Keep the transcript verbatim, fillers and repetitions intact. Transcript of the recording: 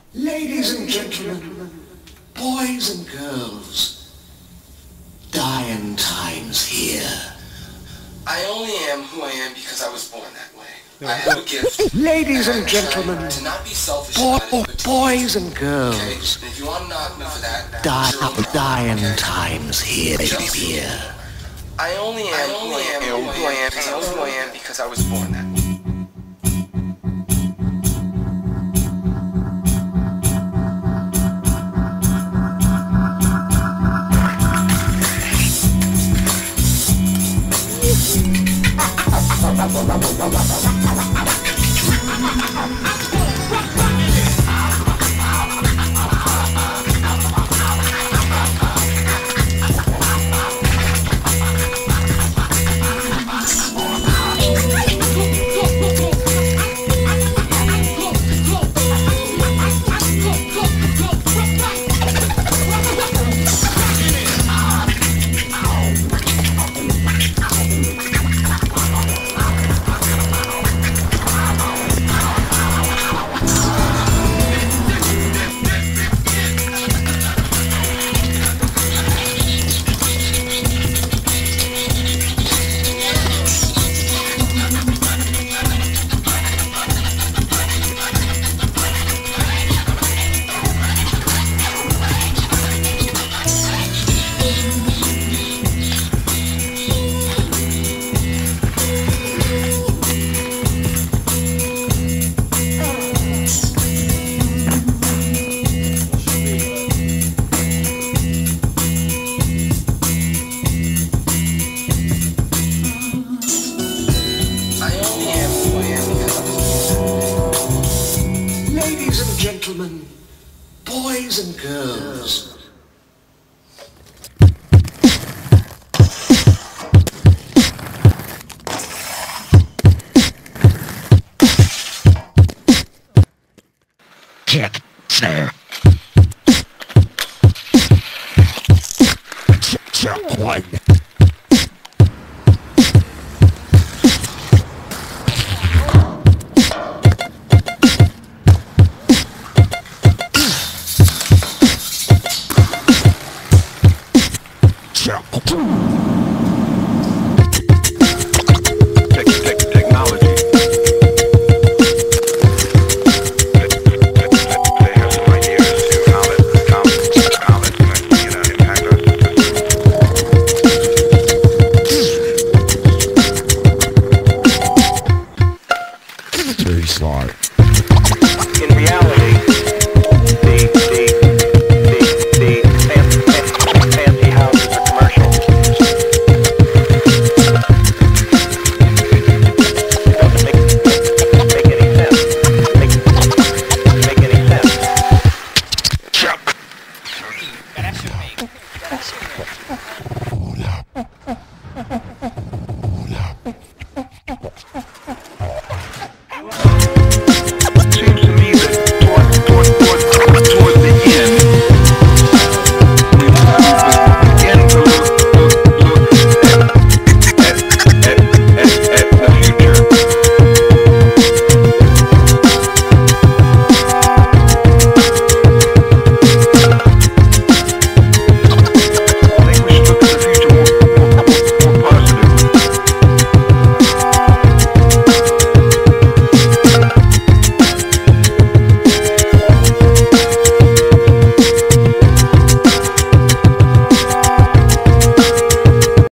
Ladies and gentlemen, boys and girls, dying times here. I only am who I am because I was born that way. I have a gift. Ladies and gentlemen, to not be selfish bo about it, but to boys be and girls, okay? And if you want to knock me for that, die, it's your own problem, dying okay? times here, Just- here. I only am I only am who I am because I was who I am because I was born that way. Ladies and gentlemen, boys and girls. Kick, snare. Check one.